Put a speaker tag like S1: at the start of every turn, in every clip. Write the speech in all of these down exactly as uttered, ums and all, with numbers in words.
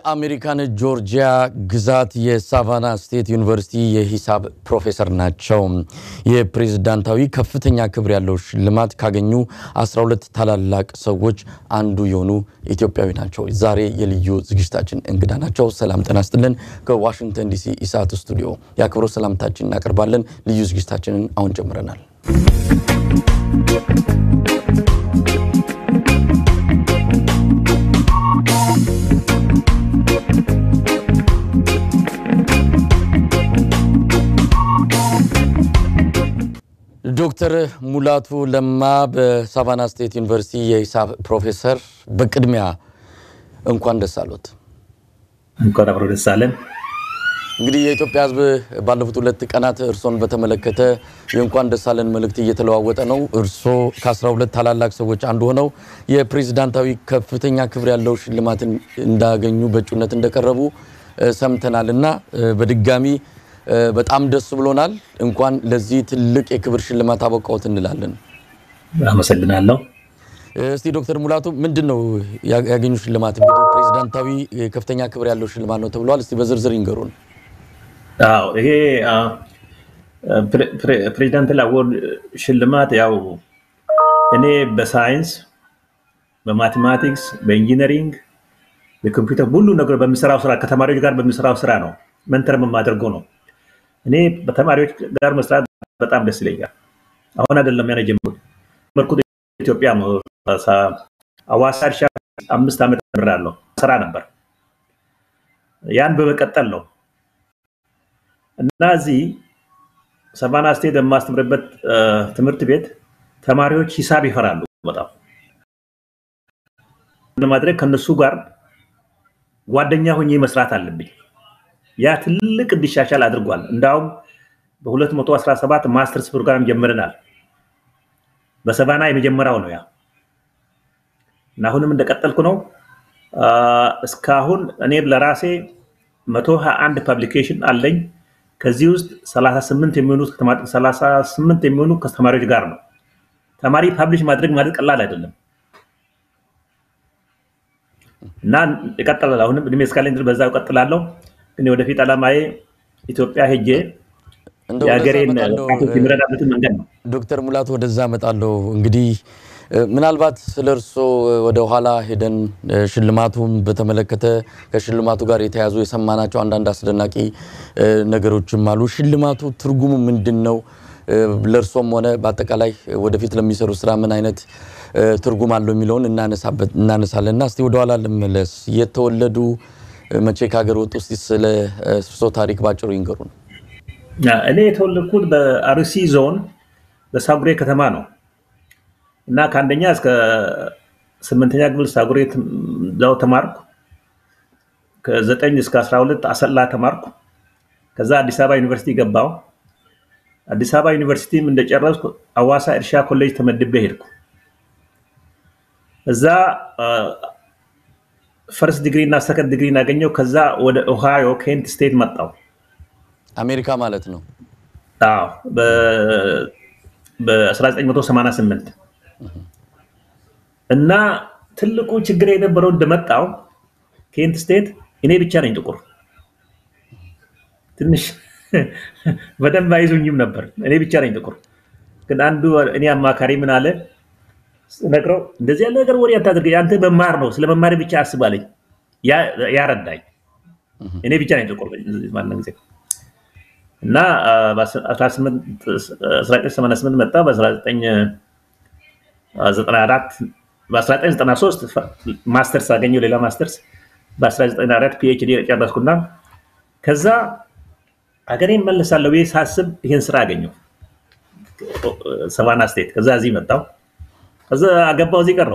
S1: የአሜሪካን ጆርጂያ ግዛት የሳቫና ስቴት ዩኒቨርሲቲ የሒሳብ ፕሮፌሰር ናቸው። የፕሬዝዳንታዊ ከፍተኛ ክብር ያለው ሽልማት ካገኙ አስራ ሁለት ታላላቅ ሰዎች አንዱ የሆኑ ኢትዮጵያዊ ናቸው። ዛሬ የልዩ ዝግጅታችን እንግዳ ናቸው። ሰላም ጤና ይስጥልን። ከዋሽንግተን ዲሲ ኢሳት ስቱዲዮ ያክብሮ ሰላምታችንን እናቀርባለን። ልዩ ዝግጅታችንን አሁን ጀምረናል። ዶክተር ሙላቱ ለማ በሳቫና ስቴት ዩኒቨርሲቲ የሒሳብ ፕሮፌሰር በቅድሚያ እንኳን ደስ አሎት።
S2: እንኳን አብሮ ደስ አለን።
S1: እንግዲህ የኢትዮጵያ ሕዝብ ባለፉት ሁለት ቀናት እርሶን በተመለከተ የእንኳን ደስ አለን መልእክት እየተለዋወጠ ነው። እርሶ ከአስራ ሁለት ታላላቅ ሰዎች አንዱ ሆነው የፕሬዝዳንታዊ ከፍተኛ ክብር ያለው ሽልማትን እንዳገኙ በእጩነት እንደቀረቡ ሰምተናልና በድጋሚ በጣም ደስ ብሎናል። እንኳን ለዚህ ትልቅ የክብር ሽልማት አበቃዎት እንላለን።
S2: አመሰግናለሁ።
S1: እስቲ ዶክተር ሙላቱ ምንድነው ያገኙ ሽልማት? እንግዲህ ፕሬዝዳንታዊ ከፍተኛ ክብር ያለው ሽልማት ነው ተብሏል። እስቲ በዝርዝር ይንገሩን።
S2: አዎ ይሄ ፕሬዝዳንታዊ አዋርድ ሽልማት ያው እኔ በሳይንስ በማቴማቲክስ በኢንጂነሪንግ በኮምፒውተር ሁሉ ነገር በሚሰራው ስራ ከተማሪዎች ጋር በሚሰራው ስራ ነው መንተርም ማድረግ ነው። እኔ በተማሪዎች ጋር መስራት በጣም ደስ ይለኛል። አሁን አይደለም ያኔ ጀምሮ መርኩት ኢትዮጵያ አዋሳ እርሻ አምስት አመት ተምራለሁ ስራ ነበር። ያን በመቀጠል ነው እና እዚህ ሳቫና ስቴት የማስተምርበት ትምህርት ቤት ተማሪዎች ሒሳብ ይፈራሉ በጣም ለማድረግ ከነሱ ጋር ጓደኛ ሆኜ መስራት አለብኝ። ያ ትልቅ እንዲሻሻል አድርጓል። እንዳው በ217 ማስተርስ ፕሮግራም ጀምረናል። በሳቫና የመጀመሪያው ነው ያ እና አሁንም እንደቀጠልኩ ነው። እስካሁን እኔ ለራሴ መቶ ሃያ አንድ ፐብሊኬሽን አለኝ። ከዚህ ውስጥ ሰላሳ ስምንት የሚሆኑ ሰላሳ ስምንት የሚሆኑ ከተማሪዎች ጋር ነው። ተማሪ ፐብሊሽ ማድረግ ማለት ቀላል አይደለም እና እቀጥላለሁ። አሁንም እድሜ እስካለኝ ድረስ በዛው እቀጥላለሁ። ግን ወደፊት አላማዬ ኢትዮጵያ ሄጄ ያገሬን ይምረዳበት መንገድ ነው።
S1: ዶክተር ሙላቱ ወደዛ መጣለው። እንግዲህ ምናልባት ስለርሶ ወደ ኋላ ሄደን ሽልማቱን በተመለከተ ከሽልማቱ ጋር የተያዙ የሰማናቸው አንዳንድ አስደናቂ ነገሮችም አሉ። ሽልማቱ ትርጉሙ ምንድነው? ለርሶም ሆነ በአጠቃላይ ወደፊት ለሚሰሩ ስራ ምን አይነት ትርጉም አለው የሚለውን እናነሳበት እናነሳለንና እስቲ ወደ ኋላ ልመለስ። የተወለዱ መቼ ካገር ወጡ? እስቲ ስለ እርሶ ታሪክ ባጭሩ ይንገሩን።
S2: እኔ የተወለድኩት በአርሲ ዞን በሳጉሬ ከተማ ነው እና ከአንደኛ እስከ ስምንተኛ ክፍል ሳጉሬ ዛው ተማርኩ። ከዘጠኝ እስከ አስራ ሁለት አሰላ ተማርኩ። ከዛ አዲስ አበባ ዩኒቨርሲቲ ገባው። አዲስ አበባ ዩኒቨርሲቲም እንደጨረስኩ አዋሳ እርሻ ኮሌጅ ተመድቤ ሄድኩ። እዛ ፈርስት ዲግሪ እና ሰከንድ ዲግሪ እናገኘው። ከዛ ወደ ኦሃዮ ኬንት ስቴት መጣው
S1: አሜሪካ ማለት ነው።
S2: አዎ በ በ1988 እና ትልቁ ችግር የነበረው እንደመጣው ኬንት ስቴት እኔ ብቻ ነኝ ጥቁር። ትንሽ በደንብ አይዙኝም ነበር። እኔ ብቻ ነኝ ጥቁር። ግን አንዱ እኔ አማካሪ ምን አለ ነግረው እንደዚህ ያለ ነገር ወሬ አታድርግ፣ አንተ መማር ነው ስለመማር ብቻ አስባለኝ። ያ ያረዳኝ እኔ ብቻ ነኝ ጥቁር ማንንም ጊዜ እና በ1988 መጣ። በ1994 በ1993 ማስተርስ አገኘው ሌላ ማስተርስ። በ1994 ፒኤችዲ ጨረስኩና ከዛ አገሬን መለሳለሁ ብዬ ሳስብ ይሄን ስራ አገኘው ሳቫና ስቴት። ከዛ እዚህ መጣው። ከዛ አገባው እዚህ ቀረው።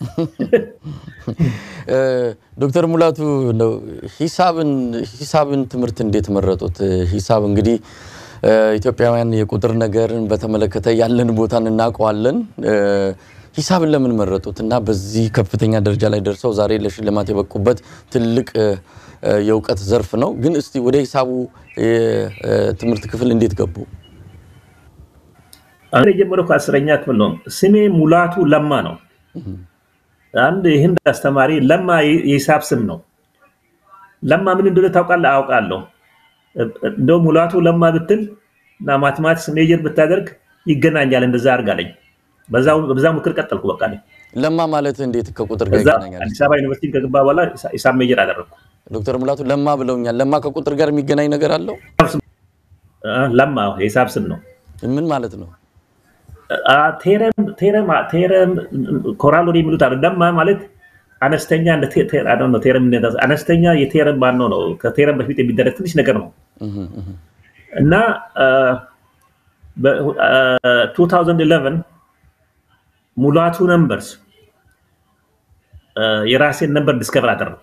S1: ዶክተር ሙላቱ ነው ሒሳብን ሒሳብን ትምህርት እንዴት መረጡት? ሒሳብ እንግዲህ ኢትዮጵያውያን የቁጥር ነገርን በተመለከተ ያለን ቦታን እናውቀዋለን። ሒሳብን ለምን መረጡት እና በዚህ ከፍተኛ ደረጃ ላይ ደርሰው ዛሬ ለሽልማት የበቁበት ትልቅ የእውቀት ዘርፍ ነው። ግን እስቲ ወደ ሒሳቡ ትምህርት ክፍል እንዴት ገቡ?
S2: አሬ ጀምሮ ከአስረኛ ክፍል ነው። ስሜ ሙላቱ ለማ ነው። አንድ ይሄን አስተማሪ ለማ የሒሳብ ስም ነው። ለማ ምን እንደሆነ ታውቃለህ አውቃለሁ እንደው ሙላቱ ለማ ብትል እና ማትማቲክስ ሜጀር ብታደርግ ይገናኛል እንደዛ አርጋለኝ በዛው በዛው ምክር ቀጠልኩ በቃ ነኝ
S1: ለማ ማለት እንዴት ከቁጥር ጋር ይገናኛል
S2: አዲስ አበባ ዩኒቨርሲቲ ከገባ በኋላ ሒሳብ ሜጀር አደረኩ
S1: ዶክተር ሙላቱ ለማ ብለውኛል ለማ ከቁጥር ጋር የሚገናኝ ነገር አለው
S2: ለማ ሒሳብ ስም ነው
S1: ምን ማለት ነው
S2: አ ቴረም ቴረም ቴረም ኮራሎሪ የሚሉት አይደል ለማ ማለት አነስተኛ እንደ ቴር አይ ዶንት ኖ ቴረም እንደዛ አነስተኛ የቴረም ባን ነው ከቴረም በፊት የሚደረግ ትንሽ ነገር ነው እና በ twenty eleven ሙላቱ ነምበርስ የራሴን ነምበር ዲስከቨር አደረኩ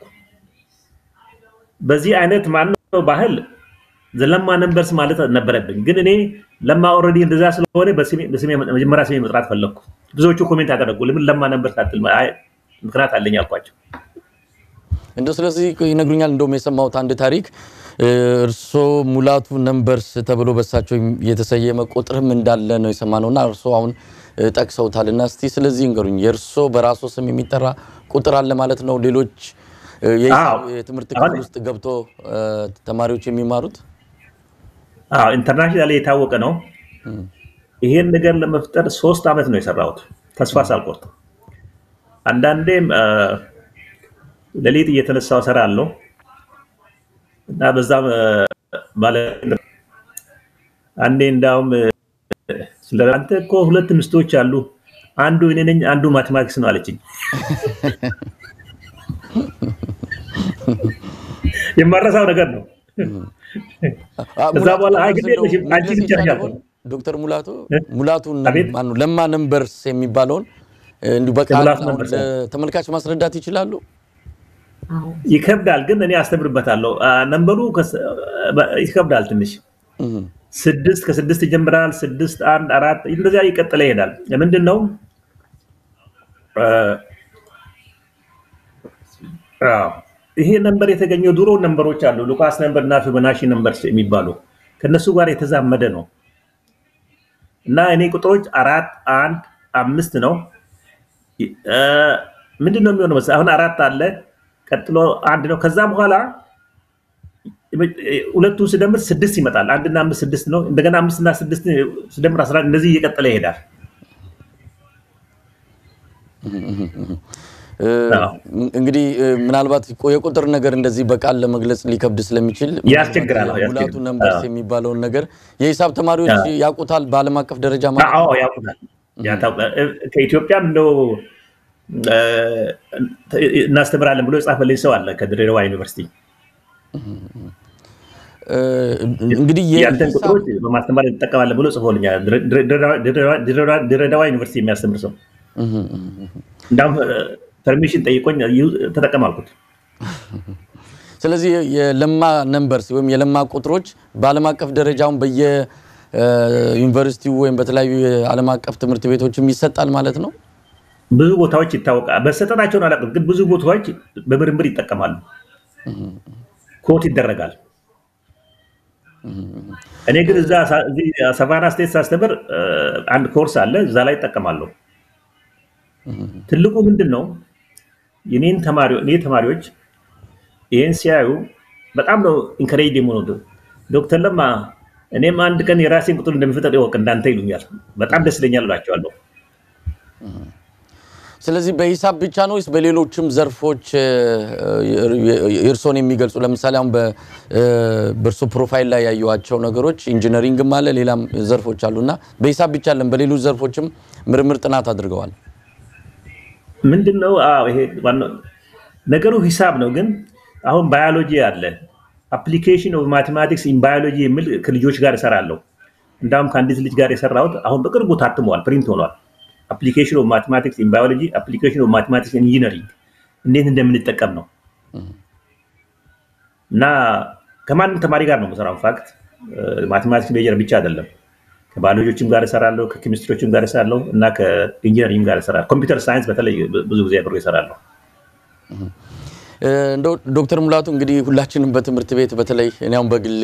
S2: በዚህ አይነት ማነው ባህል ዘለማ ነምበርስ ማለት ነበረብኝ ግን እኔ ለማ ኦሬዲ እንደዛ ስለሆነ በስሜ በስሜ መጀመሪያ ስሜ መጥራት ፈለኩ ብዙዎቹ ኮሜንት አደረጉ ለምን ለማ ነምበርስ አትልማ አይ ምክንያት አለኝ አልኳቸው
S1: እንደው ስለዚህ ይነግሩኛል እንደውም የሰማሁት አንድ ታሪክ እርሶ ሙላቱ ነምበርስ ተብሎ በሳቸው የተሰየመ ቁጥርም እንዳለ ነው የሰማነውና እርሶ አሁን ጠቅሰውታልና እስቲ ስለዚህ እንገሩኝ የርሶ በራሱ ስም የሚጠራ ቁጥር አለ ማለት ነው ሌሎች የትምህርት ክፍል ውስጥ ገብቶ ተማሪዎች የሚማሩት
S2: አዎ ኢንተርናሽናል የታወቀ ነው ይሄን ነገር ለመፍጠር ሶስት አመት ነው የሰራሁት ተስፋ ሳልቆርጥ አንዳንዴም ለሊት እየተነሳው ሰራለሁ እና በዛም ባለ አንዴ እንዳውም ስለአንተ እኮ ሁለት ምስቶች አሉ አንዱ እኔ ነኝ አንዱ ማትማቲክስ ነው አለችኝ የማረሳው ነገር ነው ከዛ በኋላ አይ ግዴ ለሽ አንቺ ብቻ ያለው
S1: ዶክተር ሙላቱ ሙላቱ ማን ነው ለማ ነምበርስ የሚባለውን እንዲሁ በቃል ተመልካች ማስረዳት ይችላሉ
S2: ይከብዳል ግን እኔ አስተምርበታለሁ ነምበሩ ይከብዳል ትንሽ ስድስት ከስድስት ይጀምራል ስድስት አንድ አራት እንደዛ ይቀጥላል ይሄዳል ለምንድነው አዎ ይሄ ነምበር የተገኘው ድሮ ነምበሮች አሉ ሉቃስ ነምበር እና ፊቦናቺ ነምበርስ የሚባሉ ከነሱ ጋር የተዛመደ ነው እና እኔ ቁጥሮች አራት አንድ አምስት ነው ምንድነው የሚሆነው መሰለህ አሁን አራት አለ ቀጥሎ አንድ ነው ከዛ በኋላ ሁለቱ ሲደምር ስድስት ይመጣል አንድ እና አምስት ስድስት ነው እንደገና አምስት እና ስድስት ሲደምር አስራ አንድ እንደዚህ እየቀጠለ ይሄዳል
S1: እንግዲህ ምናልባት የቁጥር ነገር እንደዚህ በቃል ለመግለጽ ሊከብድ ስለሚችል
S2: ያስቸግራል
S1: ሙላቱ ነምበርስ የሚባለው ነገር የሒሳብ ተማሪዎች ያቁታል በአለም አቀፍ ደረጃ ማለት
S2: አዎ ያቁታል ያታው ከኢትዮጵያም ነው እናስተምራለን ብሎ ጻፈልኝ ሰው አለ ከድሬዳዋ ዩኒቨርሲቲ እንግዲህ ያንተን ቁጥሮች በማስተማር ተጠቀማለን ብሎ ጽፎልኛል ድሬዳዋ ዩኒቨርሲቲ የሚያስተምር ሰው እንዳም ፐርሚሽን ጠይቆኝ ተጠቀማልኩት
S1: ስለዚህ የለማ ነምበርስ ወይም የለማ ቁጥሮች በአለም አቀፍ ደረጃውን በየ ዩኒቨርሲቲው ወይም በተለያዩ ዓለም አቀፍ ትምህርት ቤቶችም ይሰጣል ማለት ነው
S2: ብዙ ቦታዎች ይታወቃል በሰጠታቸውን አላቀም ግን ብዙ ቦታዎች በምርምር ይጠቀማሉ ኮት ይደረጋል እኔ ግን እዛ ሰቫና ስቴት ሳስተምር አንድ ኮርስ አለ እዛ ላይ ይጠቀማሉ ትልቁ ምንድነው የኔን ተማሪዎች እኔ ተማሪዎች ይሄን ሲያዩ በጣም ነው ኢንከሬጅ የሚሆኑት ዶክተር ለማ እኔም አንድ ቀን የራሴን ቁጥር እንደምፈጠር ይወቅ እንዳንተ ይሉኛል በጣም ደስ ይለኛል ባቸዋለሁ
S1: ስለዚህ በሒሳብ ብቻ ነው ወይስ በሌሎችም ዘርፎች እርሶን የሚገልጹ ለምሳሌ አሁን በበርሶ ፕሮፋይል ላይ ያዩዋቸው ነገሮች ኢንጂነሪንግም አለ ሌላም ዘርፎች አሉና በሒሳብ ብቻ አለን በሌሎች ዘርፎችም ምርምር ጥናት አድርገዋል
S2: ምንድነው አዎ ይሄ ነገሩ ሒሳብ ነው ግን አሁን ባዮሎጂ አለ application of mathematics in biology የሚል ከልጆች ጋር እሰራለሁ እንዳም ከአንዲት ልጅ ጋር የሰራሁት አሁን በቅርቡ ታትሟል ፕሪንት ሆኗል application of mathematics in biology application of mathematics in engineering እንዴት እንደምንጠቀም ነው እና ከማንም ተማሪ ጋር ነው መሰራው ፋክት ማቴማቲክስ ሜጀር ብቻ አይደለም ከባዮሎጂዎችም ጋር እሰራለሁ ከኬሚስትሪዎችም ጋር እሰራለሁ እና ከኢንጂነሪንግ ጋር እሰራለሁ ኮምፒውተር ሳይንስ በተለይ ብዙ ጊዜ አብሬ እሰራለሁ
S1: እንደው ዶክተር ሙላቱ እንግዲህ ሁላችንም በትምህርት ቤት በተለይ እኔም በግሌ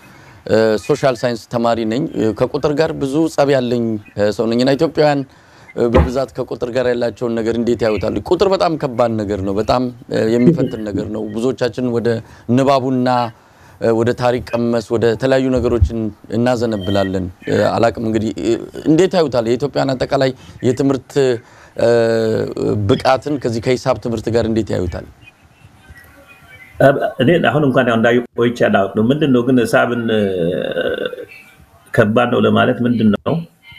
S1: የሶሻል ሳይንስ ተማሪ ነኝ ከቁጥር ጋር ብዙ ጸብ ያለኝ ሰው ነኝና ኢትዮጵያውያን በብዛት ከቁጥር ጋር ያላቸው ነገር እንዴት ያዩታል ቁጥር በጣም ከባድ ነገር ነው በጣም የሚፈትን ነገር ነው ብዙዎቻችን ወደ ንባቡና ወደ ታሪክ ቀመስ ወደ ተለያዩ ነገሮችን እናዘነብላለን አላቅም እንግዲህ እንዴት ያዩታል የኢትዮጵያን አጠቃላይ የትምርት ብቃትን ከዚህ ከሂሳብ ትምርት ጋር እንዴት ያዩታል
S2: እኔ አሁን እንኳን ያው እንዳዩ ቆይቻለሁ ነው ምንድነው ግን ሂሳብን ከባድ ነው ለማለት ምንድነው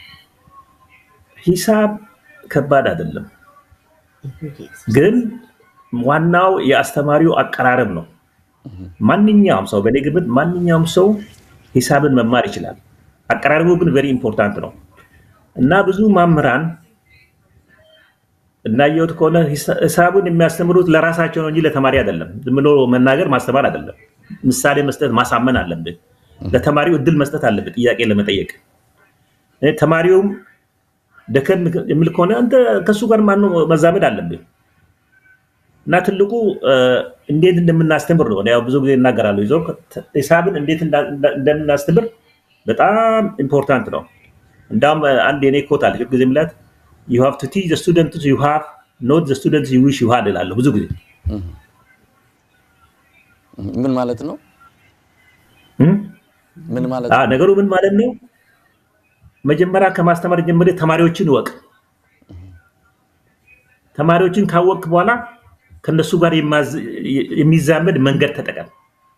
S2: ሂሳብ ከባድ አይደለም ግን ዋናው የአስተማሪው አቀራረብ ነው ማንኛውም ሰው በሌግብት ማንኛውም ሰው ሂሳብን መማር ይችላል አቀራረቡ ግን very important ነው እና ብዙ ማምራን እና ያዩት ኮነ ሂሳቡን የሚያስተምሩት ለራሳቸው ነው እንጂ ለተማሪ አይደለም ዝም ብሎ መናገር ማስተማር አይደለም ምሳሌ መስጠት ማሳመን አለበት ለተማሪው እድል መስጠት አለበት ጥያቄ ለመጠየቅ ተማሪውም ደከም የሚል ኮነ አንተ ከሱ ጋር ማን ነው መዛመድ አለበት እና ትልቁ እንዴት እንደምናስተምር ነው ያው ብዙ ጊዜ እናገራለሁ ይዞ ሂሳብን እንዴት እንደምናስተምር በጣም ኢምፖርታንት ነው እንዳም አንድ የኔ ኮት አለ ጊዜ ምላት you have to teach the students you have not the students you wish you had ይላል ብዙ ጊዜ
S1: ምን ማለት ነው ምን ማለት
S2: ነው ነገሩ ምን ማለት ነው መጀመሪያ ከማስተማር ጀምሮ ተማሪዎችን ወቅ ተማሪዎችን ካወቅ በኋላ ከነሱ ጋር የሚዛመድ መንገድ ተጠቀም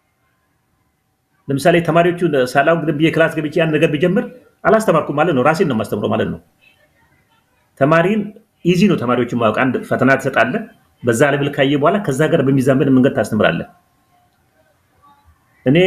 S2: ለምሳሌ ተማሪዎቹ ሳላው ግብዬ ክላስ ገብቼ ያን ነገር ቢጀምር አላስተማርኩም ማለት ነው ራሴን ነው ማስተምረው ማለት ነው ተማሪን ኢዚ ነው ተማሪዎችን ማወቅ አንድ ፈተና ተሰጣለ በዛ ሌቭል ካየ በኋላ ከዛ ጋር በሚዛመድ መንገድ ታስተምራለ እኔ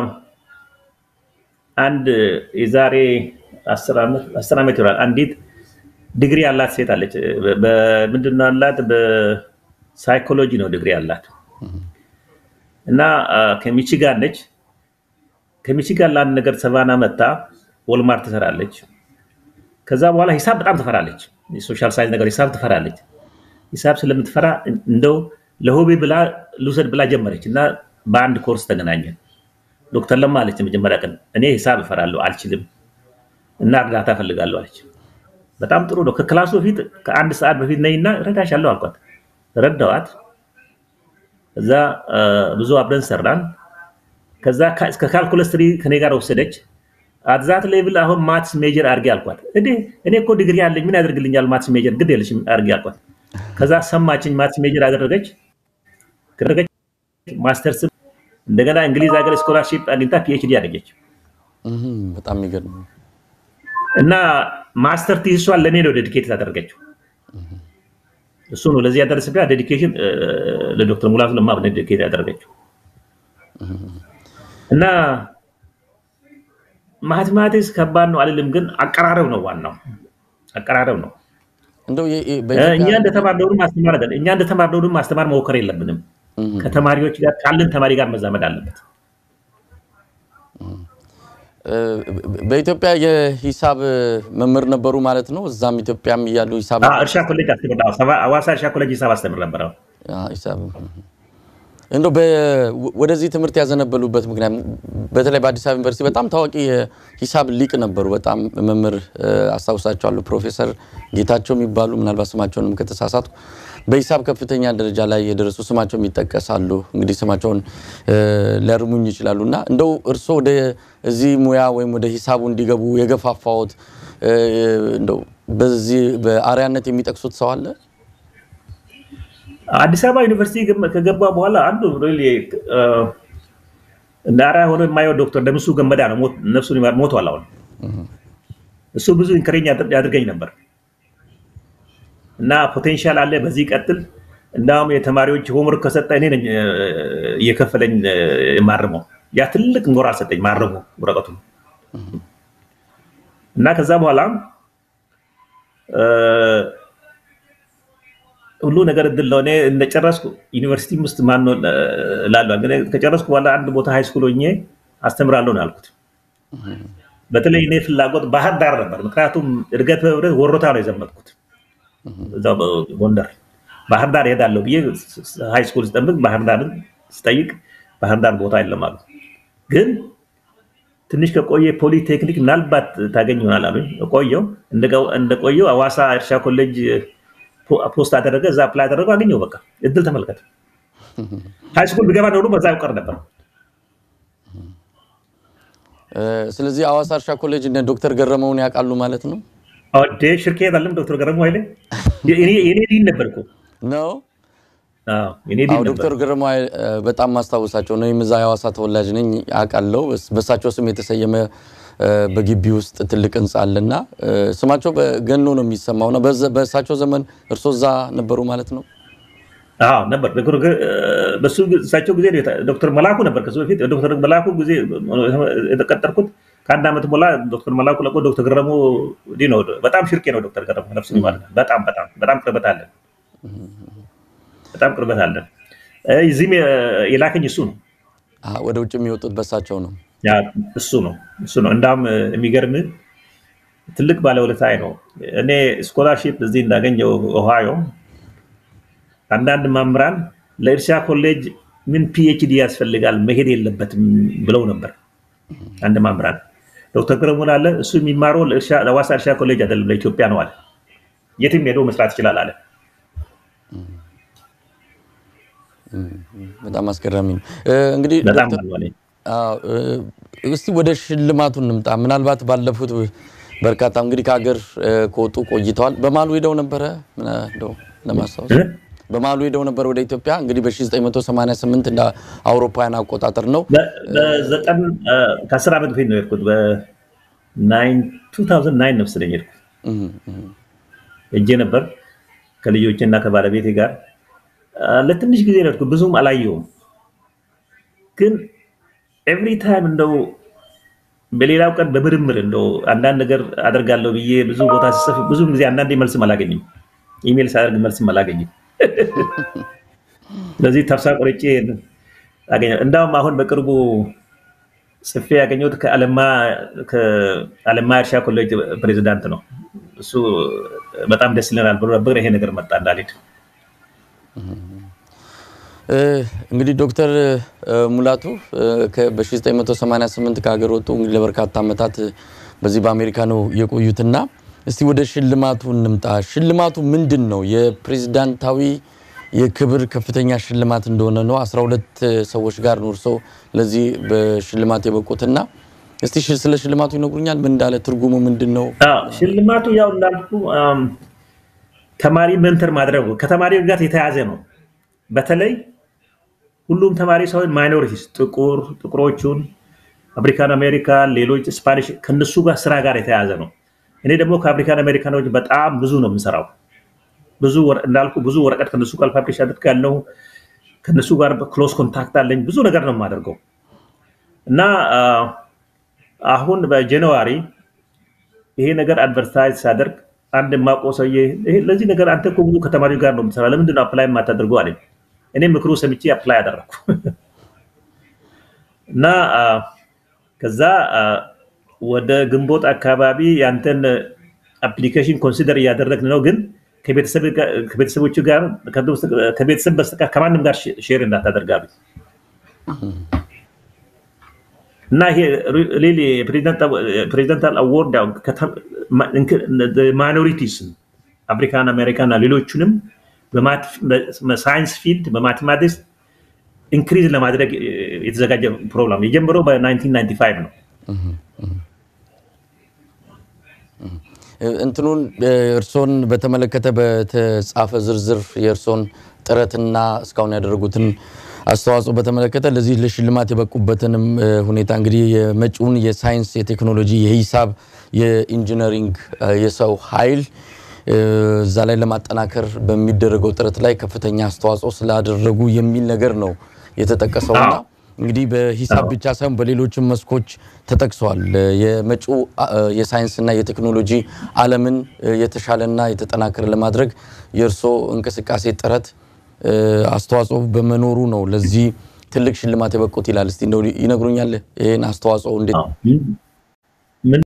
S2: አንድ የዛሬ አስር አመት አስር አመት ይላል አንዲት ዲግሪ ያላት ሴት አለች በምንድነው አላት በሳይኮሎጂ ነው ዲግሪ ያላት እና ከሚቺጋን ነች ከሚቺጋን ላን ነገር ሰባና መጣ ወልማርት ተሰራለች ከዛ በኋላ ሂሳብ በጣም ተፈራለች የሶሻል ሳይንስ ነገር ሂሳብ ተፈራለች ሂሳብ ስለምትፈራ እንደው ለሆቢ ብላ ሉሰድ ብላ ጀመረች እና በአንድ ኮርስ ተገናኘን ዶክተር ለማ አለች መጀመሪያ ቀን እኔ ሂሳብ እፈራለሁ አልችልም እና እርዳታ ፈልጋለሁ አለች በጣም ጥሩ ነው ከክላሱ በፊት ከአንድ ሰዓት በፊት ነይና ረዳሻለሁ አልኳት ረዳዋት እዛ ብዙ አብረን ሰራን ከዛ እስከ ካልኩለስ ትሪ ከኔ ጋር ወሰደች አዛት ሌቭል አሁን ማትስ ሜጀር አርጊ አልኳት እዴ እኔ እኮ ዲግሪ አለኝ ምን ያደርግልኛል ማትስ ሜጀር ግድ የለሽም አርጊ አልኳት ከዛ ሰማችኝ ማትስ ሜጀር አደረገች ከደረገች ማስተርስ እንደገና እንግሊዝ ሀገር ስኮላርሺፕ አግኝታ ፒኤችዲ አደረገች
S1: በጣም ይገርም
S2: እና ማስተር ቲሷን ለኔ ነው ዴዲኬት አደረገችው እሱ ነው ለዚህ ያደረሰብያ ዴዲኬሽን ለዶክተር ሙላቱ ለማ ዴዲኬት ያደረገችው እና ማቴማቲክስ ከባድ ነው አይደለም ግን አቀራረብ ነው ዋናው አቀራረብ ነው
S1: እንደው
S2: እኛ እንደተማርነው ማስተማር አይደለም እኛ እንደተማርነው ማስተማር መወከር የለብንም ከተማሪዎች ጋር ካለን ተማሪ ጋር መዛመድ አለበት
S1: በኢትዮጵያ የሂሳብ መምህር ነበሩ ማለት ነው እዛም ኢትዮጵያም ይያሉ ሂሳብ
S2: እርሻ ኮሌጅ አስተምራለሁ ሰባ አዋሳ እርሻ ኮሌጅ ሂሳብ አስተምር ነበር
S1: አዎ ሂሳብ እንደው ወደዚህ ትምርት ያዘነበሉበት ምክንያት በተለይ በአዲስ አበባ ዩኒቨርሲቲ በጣም ታዋቂ ሂሳብ ሊቅ ነበሩ በጣም መምህር አስተዋውሳቸዋለሁ ፕሮፌሰር ጌታቸው የሚባሉ ምናልባት ስማቸውንም ከተሳሳትኩ በሂሳብ ከፍተኛ ደረጃ ላይ የደረሱ ስማቸው የሚጠቀሳሉ እንግዲህ ስማቸውን ለርሙኝ ይችላሉና እንደው እርሶ ወደ እዚህ ሙያ ወይም ወደ ሂሳቡ እንዲገቡ የገፋፋውት እንደው በዚህ በአሪያነት የሚጠቅሱት ሰው አለ
S2: አዲስ አበባ ዩኒቨርሲቲ ከገባ በኋላ አንዱ ሪሊ እንዳራ ሆኖ የማየው ዶክተር ደምሱ ገመዳ ነው ነፍሱን ሞቷል አሁን እሱ ብዙ ኢንከሬጅ ያደርገኝ ነበር እና ፖቴንሻል አለ በዚህ ቀጥል እንዳውም የተማሪዎች ሆምወርክ ከሰጠ እኔ ነኝ የከፈለኝ ማርመው ያ ትልቅ ሞራል ሰጠኝ ማርመው ወረቀቱ እና ከዛ በኋላ ሁሉ ነገር እድል ነው እኔ እንደጨረስኩ ዩኒቨርሲቲ ውስጥ ማን ነው ላለው ግን ከጨረስኩ በኋላ አንድ ቦታ ሃይ ስኩል ሆኜ አስተምራለሁ ነው ያልኩት በተለይ እኔ ፍላጎት ባህር ዳር ነበር ምክንያቱም እርገት ህብረት ወሮታ ነው የዘመጥኩት እዛው ጎንደር ባህር ዳር ሄዳለሁ ብዬ ሃይ ስኩል ስጠብቅ ባህር ዳርን ስጠይቅ ባህር ዳር ቦታ የለም አሉ ግን ትንሽ ከቆየ ፖሊቴክኒክ ምናልባት ታገኝ ይሆናል አሉኝ። ቆየው እንደቆየው አዋሳ እርሻ ኮሌጅ ፖስት አደረገ። እዛ አፕላይ አደረገው አገኘው። በቃ እድል ተመልከት። ሃይ ስኩል ቢገባ ነው በዛ ይቀር ነበር።
S1: ስለዚህ አዋሳ እርሻ ኮሌጅ እንደ ዶክተር ገረመውን ያውቃሉ ማለት ነው?
S2: አዴ ሽርኬ አይደለም ዶክተር ገረመው አይደል? እኔ እኔ ዲን ነበርኩ
S1: ነው።
S2: አዎ እኔ ዲን ነበር።
S1: ዶክተር ገረመው በጣም ማስታወሳቸው ነው። የምዛ ያዋሳ ተወላጅ ነኝ አውቃለሁ። በሳቸው ስም የተሰየመ በግቢ ውስጥ ትልቅ ህንጻ አለና ስማቸው በገኖ ነው የሚሰማውና በሳቸው ዘመን እርሶዛ ነበሩ ማለት ነው?
S2: አዎ ነበር። በሱ እሳቸው ጊዜ ዶክተር መላኩ ነበር። ከሱ በፊት ዶክተር መላኩ ጊዜ የተቀጠርኩት ከአንድ አመት በኋላ ዶክተር መላኩ ለቆ ዶክተር ገረመው ዲኖ በጣም ሽርኬ ነው። ዶክተር ገረመው ነፍስ ይማር በጣም በጣም በጣም ቅርበት አለ። በጣም ቅርበት አለ። እዚህም የላከኝ እሱ ነው።
S1: አዎ ወደ ውጭ የሚወጡት በሳቸው ነው።
S2: ያ እሱ ነው እሱ ነው። እንዳም የሚገርም ትልቅ ባለውለታዬ ነው። እኔ ስኮላርሺፕ እዚህ እንዳገኘው ኦሃዮ አንዳንድ መምህራን ለእርሻ ኮሌጅ ምን ፒኤችዲ ያስፈልጋል መሄድ የለበትም ብለው ነበር። አንድ መምህራን ዶክተር ገረመው አለ እሱ የሚማረው ለእርሻ ለዋሳ እርሻ ኮሌጅ አይደለም ለኢትዮጵያ ነው አለ። የትም ሄዶ መስራት ይችላል አለ።
S1: በጣም አስገራሚ ነው። እንግዲህ
S2: በጣም ማለት
S1: አዎ እስቲ ወደ ሽልማቱ እንምጣ። ምናልባት ባለፉት በርካታ እንግዲህ ከሀገር ከወጡ ቆይተዋል። በማሉ ሄደው ነበር እንደው ለማስታወስ በማሉ ሄደው ነበር ወደ ኢትዮጵያ እንግዲህ በ1988 እንደ አውሮፓውያን አቆጣጠር ነው።
S2: በዘጠኝ ከአስር አመት በፊት ነው የሄድኩት። በ2009 ነው ስለኝ የሄድኩት። እጄ ነበር ከልጆቼና ከባለቤቴ ጋር ለትንሽ ጊዜ ነው የሄድኩት። ብዙም አላየሁም። ግን ኤቭሪ ታይም እንደው በሌላው ቀን በምርምር እንደው አንዳንድ ነገር አደርጋለሁ ብዬ ብዙ ቦታ ሲጽፍ ብዙ ጊዜ አንዳንዴ መልስም አላገኝም። ኢሜል ሳደርግ መልስም አላገኝም። ስለዚህ ተስፋ ቆርጬ አገኘሁ። እንዳውም አሁን በቅርቡ ጽፌ ያገኘሁት ከአለማ ከአለማ እርሻ ኮሌጅ ፕሬዝዳንት ነው። እሱ በጣም ደስ ይለናል ብሎ ነበር። ይሄ ነገር መጣ እንዳልሄድ።
S1: እንግዲህ ዶክተር ሙላቱ በ1988 ከሀገር ወጡ። እንግዲህ ለበርካታ አመታት በዚህ በአሜሪካ ነው የቆዩትና እስቲ ወደ ሽልማቱ እንምጣ። ሽልማቱ ምንድነው? የፕሬዝዳንታዊ የክብር ከፍተኛ ሽልማት እንደሆነ ነው። አስራ ሁለት ሰዎች ጋር ነው እርሶ ለዚህ በሽልማት የበቁትና እስቲ ስለ ሽልማቱ ይነግሩኛል? ምን እንዳለ ትርጉሙ ምንድነው?
S2: አዎ ሽልማቱ ያው እንዳልኩ ተማሪ ሜንተር ማድረግ ከተማሪው ጋር የተያዘ ነው። በተለይ ሁሉም ተማሪ ሳይሆን ማይኖሪቲስ ጥቁር ጥቁሮቹን አፍሪካን አሜሪካን ሌሎች ስፓኒሽ ከነሱ ጋር ስራ ጋር የተያዘ ነው። እኔ ደግሞ ከአፍሪካን አሜሪካኖች በጣም ብዙ ነው የምሰራው። ብዙ እንዳልኩ ብዙ ወረቀት ከነሱ ጋር ፐብሊሽ አድርጋለሁ። ከነሱ ጋር በክሎዝ ኮንታክት አለኝ። ብዙ ነገር ነው የማደርገው እና አሁን በጃንዋሪ ይሄ ነገር አድቨርታይዝ ሳደርግ አንድ ማቆ ሰውዬ ይሄ ለዚህ ነገር አንተ እኮ ብዙ ከተማሪው ጋር ነው የምትሰራው ለምን እንደው አፕላይ ማታደርገው አለኝ። እኔ ምክሩ ሰምቼ አፕላይ አደረኩ እና ከዛ ወደ ግንቦት አካባቢ ያንተን አፕሊኬሽን ኮንሲደር ያደረግን ነው። ግን ከቤተሰብ ከቤተሰቦቹ ጋር ከቤተሰብ በስተቀር ከማንም ጋር ሼር እንዳታደርጋሉ እና ይሄ ሪሊ ፕሬዝዳንታል አዋርድ ያው ማይኖሪቲስ አፍሪካን አሜሪካን ሌሎችንም በሳይንስ ፊልድ በማቴማቲክስ ኢንክሪዝ ለማድረግ የተዘጋጀ ፕሮግራም የጀመረው በ1995 ነው።
S1: እንትኑን እርሶን በተመለከተ በተጻፈ ዝርዝር የእርሶን ጥረትና እስካሁን ያደረጉትን አስተዋጽኦ በተመለከተ ለዚህ ለሽልማት የበቁበትንም ሁኔታ እንግዲህ የመጪውን የሳይንስ የቴክኖሎጂ የሒሳብ የኢንጂነሪንግ የሰው ኃይል እዛ ላይ ለማጠናከር በሚደረገው ጥረት ላይ ከፍተኛ አስተዋጽኦ ስላደረጉ የሚል ነገር ነው የተጠቀሰውና እንግዲህ በሒሳብ ብቻ ሳይሆን በሌሎችም መስኮች ተጠቅሷል። የመጪው የሳይንስና የቴክኖሎጂ ዓለምን የተሻለና የተጠናከረ ለማድረግ የእርሶ እንቅስቃሴ ጥረት አስተዋጽኦ በመኖሩ ነው ለዚህ ትልቅ ሽልማት የበቁት ይላል። እስቲ እንደው ይነግሩኛል ይሄን አስተዋጽኦ እንዴት
S2: ምን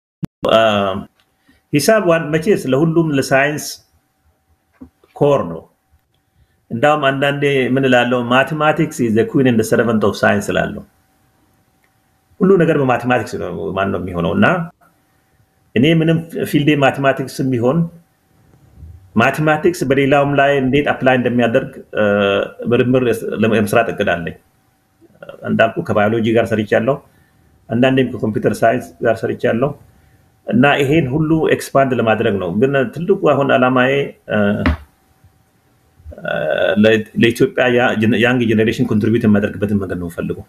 S2: ሒሳብ ዋን መቼስ ለሁሉም ለሳይንስ ኮር ነው። እንዳውም አንዳንዴ ምን እላለሁ ማቴማቲክስ ኢዝ ዘ ኩዊን ኤንድ ዘ ሰርቨንት ኦፍ ሳይንስ እላለሁ። ሁሉ ነገር በማቴማቲክስ ነው ማን ነው የሚሆነውና እኔ ምንም ፊልድ ማቴማቲክስ ቢሆን ማቴማቲክስ በሌላውም ላይ እንዴት አፕላይ እንደሚያደርግ ምርምር ለመስራት እቅዳለኝ እንዳልኩ ከባዮሎጂ ጋር ሰርቻለሁ አንዳንዴም ከኮምፒውተር ሳይንስ ጋር ሰርቻለሁ እና ይሄን ሁሉ ኤክስፓንድ ለማድረግ ነው ግን ትልቁ አሁን አላማዬ ለኢትዮጵያ ያንግ ጄነሬሽን ኮንትሪቢዩት የሚያደርግበትን መንገድ ነው ፈልገው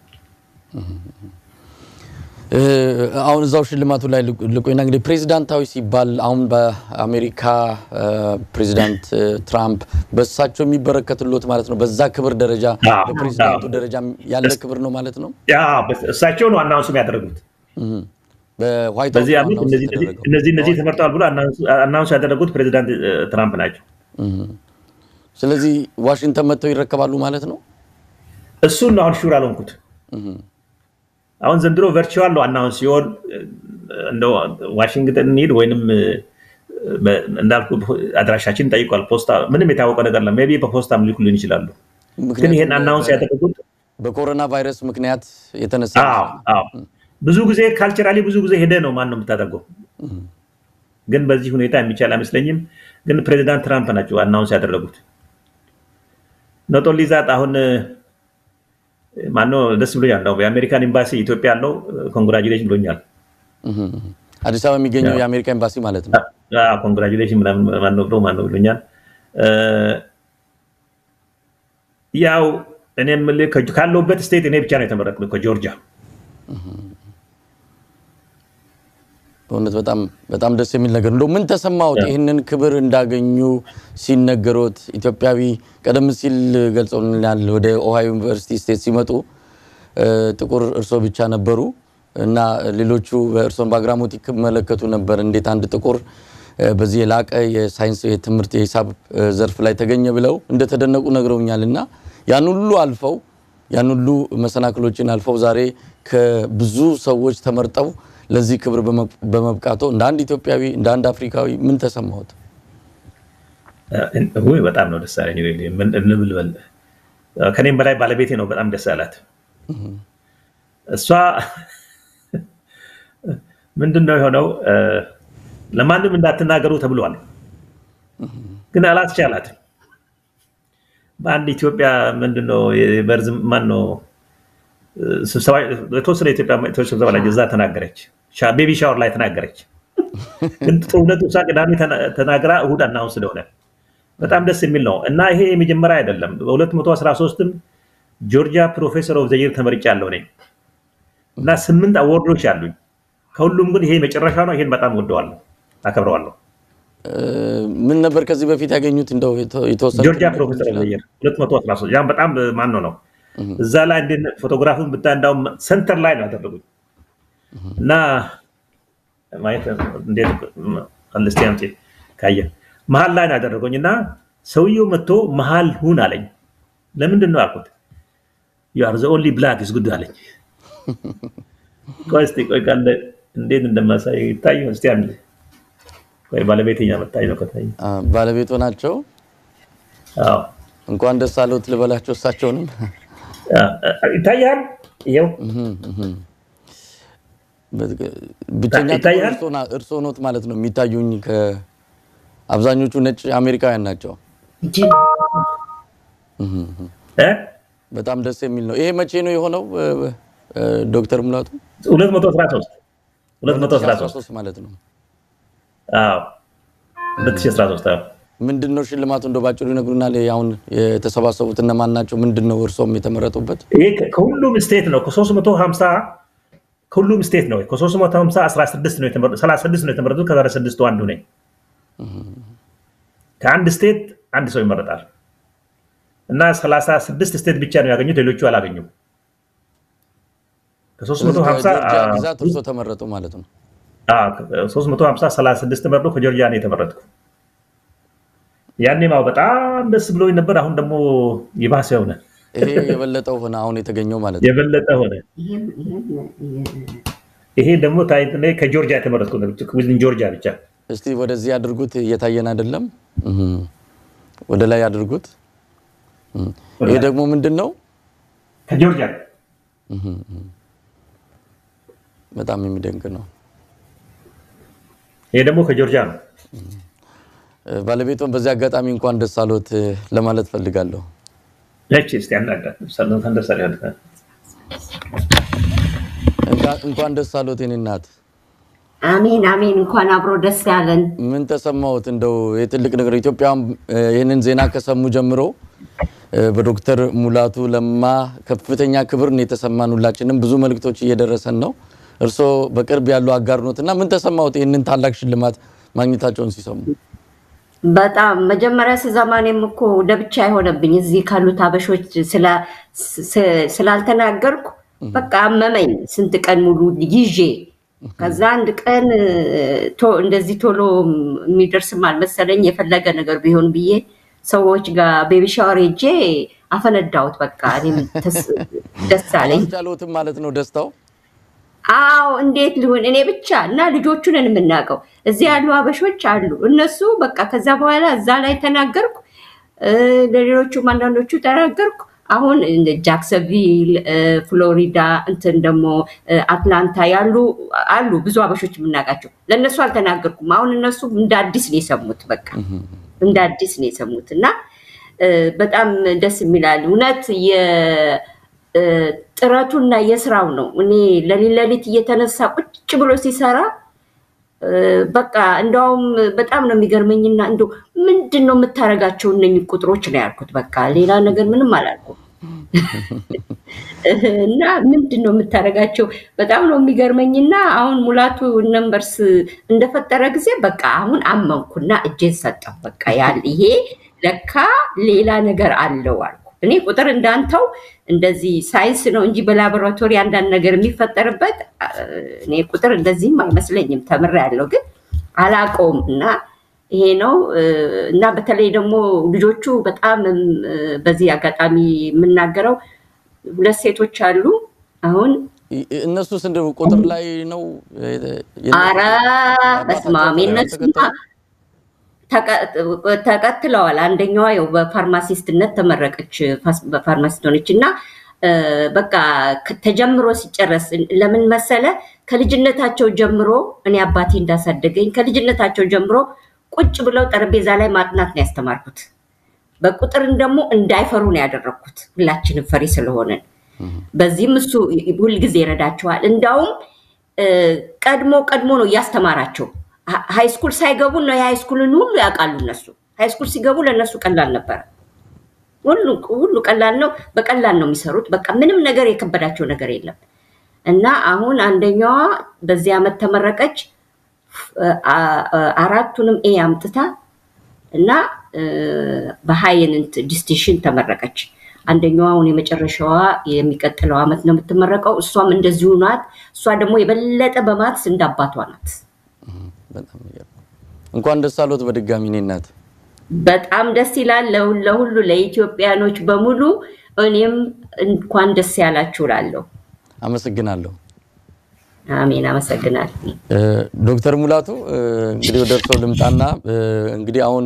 S1: አሁን እዛው ሽልማቱ ላይ ልቆይና እንግዲህ ፕሬዝዳንታዊ ሲባል አሁን በአሜሪካ ፕሬዝዳንት ትራምፕ በሳቸው የሚበረከትሎት ማለት ነው በዛ ክብር ደረጃ በፕሬዝዳንቱ ደረጃ ያለ ክብር ነው ማለት ነው
S2: ያ እሳቸው ነው አናውንስ የሚያደርጉት
S1: በዋይት
S2: በዚህ አመት እነዚህ እነዚህ እነዚህ ተመርጠዋል ብሎ አናውንስ ያደረጉት ፕሬዝዳንት ትራምፕ ናቸው
S1: ስለዚህ ዋሽንግተን መጥተው ይረከባሉ ማለት ነው
S2: እሱ ነው አሁን ሹር አልሆንኩት አሁን ዘንድሮ ቨርቹዋል ነው አናውንስ ሲሆን እንደ ዋሽንግተን ኒድ ወይንም እንዳልኩ አድራሻችን ጠይቋል ፖስታ ምንም የታወቀ ነገር ነው ሜቢ በፖስታ ምልኩልን ይችላሉ ግን ይሄን አናውንስ ያደረጉት
S1: በኮሮና ቫይረስ ምክንያት የተነሳ
S2: አዎ አዎ ብዙ ጊዜ ካልቸራሊ ብዙ ጊዜ ሄደ ነው ማን ነው የምታደርገው ግን በዚህ ሁኔታ የሚቻል አይመስለኝም ግን ፕሬዝዳንት ትራምፕ ናቸው አናውንስ ያደረጉት ኖቶሊ ዛት አሁን ማነው ደስ ብሎኛል ነው የአሜሪካን ኤምባሲ ኢትዮጵያ ያለው ኮንግራቹሌሽን ብሎኛል
S1: አዲስ አበባ የሚገኘው የአሜሪካ ኤምባሲ ማለት ነው
S2: አዎ ኮንግራቹሌሽን ማነው ብሎ ማነው ብሎኛል ያው እኔም ካለውበት ስቴት እኔ ብቻ ነው የተመረጥኩት ከጆርጂያ
S1: በእውነት በጣም በጣም ደስ የሚል ነገር እንደው ምን ተሰማውት ይሄንን ክብር እንዳገኙ ሲነገሩት ኢትዮጵያዊ ቀደም ሲል ገልጸውልናል ወደ ኦሃዮ ዩኒቨርሲቲ ስቴት ሲመጡ ጥቁር እርሶ ብቻ ነበሩ እና ሌሎቹ በእርሶን ባግራሞት ይመለከቱ ነበር እንዴት አንድ ጥቁር በዚህ የላቀ የሳይንስ የትምህርት የሒሳብ ዘርፍ ላይ ተገኘ ብለው እንደተደነቁ ነግረውኛልና ያን ሁሉ አልፈው ያን ሁሉ መሰናክሎችን አልፈው ዛሬ ከብዙ ሰዎች ተመርጠው ለዚህ ክብር በመብቃቶ እንደ አንድ ኢትዮጵያዊ እንደ አንድ አፍሪካዊ ምን ተሰማውት
S2: ወይ በጣም ነው ደስ ያለኝ ምን እንብልበል ከኔም በላይ ባለቤቴ ነው በጣም ደስ ያላት እሷ ምንድነው የሆነው ለማንም እንዳትናገሩ ተብሏል ግን አላስቻላት በአንድ ኢትዮጵያ ምንድነው የበርዝ ማን ነው ስብሰባ የተወሰነ ኢትዮጵያ ስብሰባ ላይ እዛ ተናገረች ቤቢ ሻወር ላይ ተናገረች ግን ጥሩነቱ ሳቅዳሚ ተናግራ እሁድ አናውንስ ስለሆነ በጣም ደስ የሚል ነው እና ይሄ የመጀመሪያ አይደለም በ213 ጆርጂያ ፕሮፌሰር ኦፍ ዘ ይር ተመርጫለሁ ነኝ እና ስምንት አዋርዶች አሉኝ ከሁሉም ግን ይሄ መጨረሻ ነው ይሄን በጣም ወደዋለሁ አከብረዋለሁ
S1: ምን ነበር ከዚህ በፊት ያገኙት እንደው የተወሰነ
S2: ጆርጂያ ፕሮፌሰር ኦፍ ዘ ይር ሁለት መቶ አስራ ሶስት ያን በጣም ማን ነው ነው እዛ ላይ እንደ ፎቶግራፉን ብታንዳው ሴንተር ላይ ነው ያደረጉት እና ማይተ እንዴት አንደርስታንድ ካየ መሃል ላይ ነው ያደረጉኝና ሰውየው መጥቶ መሃል ሁን አለኝ ለምንድን ነው አልኩት you are the only black is good አለኝ ቆይስቲ ቆይ ካለ እንዴት እንደማሳይ ታዩ እስቲ አንዴ ቆይ ባለቤቴኛ መጣይ ነው ከተይ
S1: ባለቤቱ ናቸው
S2: አዎ
S1: እንኳን ደስ አለዎት ልበላቸው እሳቸውንም
S2: ይታያል ይሄው
S1: ብቻኛ ተቆርጦና እርሶ ኖት ማለት ነው የሚታዩኝ ከአብዛኞቹ ነጭ አሜሪካውያን ናቸው
S2: እ
S1: በጣም ደስ የሚል ነው ይሄ መቼ ነው የሆነው ዶክተር ሙላቱ
S2: ሁለት መቶ አስራ ሶስት ሁለት መቶ አስራ ሶስት
S1: ማለት ነው
S2: አዎ ሁለት ሺህ አስራ ሶስት አዎ
S1: ምንድነው ሽልማቱ እንደው ባጭሩ ይነግሩናል አሁን የተሰባሰቡት እነማን ናቸው ምንድነው እርሶም የተመረጡበት
S2: ይሄ ከሁሉም ስቴት ነው ከ350 ከሁሉም ስቴት ነው ከ350 አስራ ስድስት ነው የተመረጡት ሰላሳ ስድስት ነው የተመረጡት ከዛሬ ስድስቱ አንዱ ነኝ ከአንድ ስቴት አንድ ሰው ይመረጣል እና ሰላሳ ስድስት ስቴት ብቻ ነው ያገኙት ሌሎቹ አላገኙም ከ350
S1: ግዛት እርሶ ተመረጡ ማለት ነው
S2: አዎ ከ350 ሰላሳ ስድስት ተመረጡ ከጆርጂያ ነው የተመረጥኩ ያኔ ማው በጣም ደስ ብሎኝ ነበር አሁን ደግሞ ይባስ ሆነ
S1: ይሄ የበለጠው ሆነ አሁን የተገኘው ማለት ነው
S2: የበለጠ ሆነ ይሄ ደግሞ ታይተኔ ከጆርጂያ ተመረጥኩ ነው ከዊዝን ጆርጂያ ብቻ
S1: እስቲ ወደዚህ አድርጉት እየታየን አይደለም ወደ ላይ አድርጉት ይሄ ደግሞ ምንድነው
S2: ከጆርጂያ
S1: በጣም የሚደንቅ ነው
S2: ይሄ ደግሞ ከጆርጂያ ነው
S1: ባለቤቱን በዚህ አጋጣሚ እንኳን ደስ አሎት ለማለት ፈልጋለሁ
S2: ለቺ እስቲ አንዳንድ ሰላም ተንደሰር ያለ
S1: እንኳን ደስ አሎት የኔ እናት
S3: አሜን አሜን እንኳን አብሮ ደስ ያለን
S1: ምን ተሰማውት እንደው የትልቅ ነገር ኢትዮጵያ ይሄንን ዜና ከሰሙ ጀምሮ በዶክተር ሙላቱ ለማ ከፍተኛ ክብር ነው የተሰማን ሁላችንም ብዙ መልእክቶች እየደረሰን ነው እርሶ በቅርብ ያሉ አጋርኖትና ምን ተሰማውት ይሄንን ታላቅ ሽልማት ማግኘታቸውን ሲሰሙ
S3: በጣም መጀመሪያ ሲዘማኔም እኮ ለብቻ አይሆነብኝ እዚህ ካሉት አበሾች ስለ ስላልተናገርኩ በቃ አመመኝ ስንት ቀን ሙሉ ይዤ ከዛ አንድ ቀን እንደዚህ ቶሎ የሚደርስ ማልመሰለኝ የፈለገ ነገር ቢሆን ብዬ ሰዎች ጋር ቤቢ ሻወር ሄጄ አፈነዳውት በቃ እኔም ደስ አለኝ
S1: ታሎትም ማለት ነው ደስታው
S3: አው እንዴት ሊሆን እኔ ብቻ እና ልጆቹን እንምናቀው እዚህ ያሉ አበሾች አሉ እነሱ በቃ ከዛ በኋላ እዛ ላይ ተናገርኩ ለሌሎቹ ማንዳንዶቹ ተናገርኩ አሁን እንደ ጃክሰንቪል ፍሎሪዳ እንትን ደሞ አትላንታ ያሉ አሉ ብዙ አበሾች ምናቃቸው ለነሱ አልተናገርኩም አሁን እነሱ እንደ አዲስ ነው የሰሙት በቃ እንደ አዲስ ነው የሰሙትና በጣም ደስ የሚላል እውነት የጥረቱና የስራው ነው እኔ ለሊለሊት እየተነሳ ቁጭ ብሎ ሲሰራ በቃ እንደውም በጣም ነው የሚገርመኝና እንደው ምንድነው የምታረጋቸው እነኚህ ቁጥሮች ነው ያልኩት በቃ ሌላ ነገር ምንም አላልኩም እና ምንድነው የምታረጋቸው በጣም ነው የሚገርመኝና አሁን ሙላቱ ነምበርስ እንደፈጠረ ጊዜ በቃ አሁን አመንኩና እጄን ሰጠው በቃ ያል ይሄ ለካ ሌላ ነገር አለው አልኩ እኔ ቁጥር እንዳንተው እንደዚህ ሳይንስ ነው እንጂ በላቦራቶሪ አንዳንድ ነገር የሚፈጠርበት እኔ ቁጥር እንደዚህም አይመስለኝም ተምሬያለሁ ግን አላቆምና ይሄ ነው እና በተለይ ደግሞ ልጆቹ በጣም በዚህ አጋጣሚ የምናገረው ሁለት ሴቶች አሉ አሁን
S1: እነሱ እንደው ቁጥር ላይ ነው
S3: አራ በስማም እነሱ ተቀጥለዋል አንደኛዋ ያው በፋርማሲስትነት ተመረቀች በፋርማሲስት ሆነችና በቃ ተጀምሮ ሲጨረስ ለምን መሰለ ከልጅነታቸው ጀምሮ እኔ አባቴ እንዳሳደገኝ ከልጅነታቸው ጀምሮ ቁጭ ብለው ጠረጴዛ ላይ ማጥናት ነው ያስተማርኩት በቁጥርን ደግሞ እንዳይፈሩ ነው ያደረኩት ሁላችንም ፈሪ ስለሆነ በዚህም እሱ ሁሉ ጊዜ ይረዳቸዋል እንዳውም ቀድሞ ቀድሞ ነው ያስተማራቸው ሃይ ስኩል ሳይገቡ ነው የሃይ ስኩልን ሁሉ ያቃሉ እነሱ ሃይ ስኩል ሲገቡ ለነሱ ቀላል ነበር ሁሉ ሁሉ ቀላል ነው በቀላል ነው የሚሰሩት በቃ ምንም ነገር የከበዳቸው ነገር የለም እና አሁን አንደኛዋ በዚህ አመት ተመረቀች አራቱንም ኤ አምጥታ እና በሃይንንት ዲስቲንክሽን ተመረቀች አንደኛዋ አሁን የመጨረሻዋ የሚቀጥለው አመት ነው የምትመረቀው እሷም እንደዚሁ ናት እሷ ደግሞ የበለጠ በማትስ እንዳባቷ ናት
S1: በጣም እንኳን ደስ አሎት በድጋሚ ነናት
S3: በጣም ደስ ይላል ለሁሉ ለኢትዮጵያኖች በሙሉ እኔም እንኳን ደስ ያላችሁ ላለው
S1: አመሰግናለሁ
S3: አሜን አመሰግናለሁ
S1: ዶክተር ሙላቱ እንግዲህ ወደርሶ ልምጣና እንግዲህ አሁን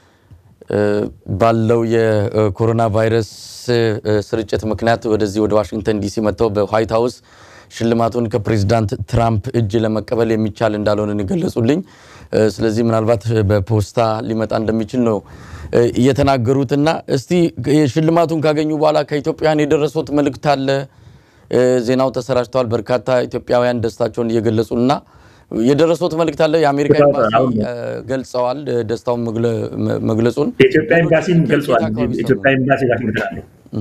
S1: ባለው የኮሮና ቫይረስ ስርጭት ምክንያት ወደዚህ ወደ ዋሽንግተን ዲሲ መጥተው በዋይት ሃውስ ሽልማቱን ከፕሬዝዳንት ትራምፕ እጅ ለመቀበል የሚቻል እንዳልሆነ ንገለጹልኝ ስለዚህ ምናልባት በፖስታ ሊመጣ እንደሚችል ነው እየተናገሩትና እስቲ ሽልማቱን ካገኙ በኋላ ከኢትዮጵያውያን የደረሱት መልእክት አለ ዜናው ተሰራጭቷል በርካታ ኢትዮጵያውያን ደስታቸውን እየገለጹና የደረሱት መልእክት አለ የአሜሪካ ኤምባሲ ገልጸዋል ደስታውን መግለጹን
S2: የኢትዮጵያ ኤምባሲም ገልጿል የኢትዮጵያ ኤምባሲ ጋር ይገናኛል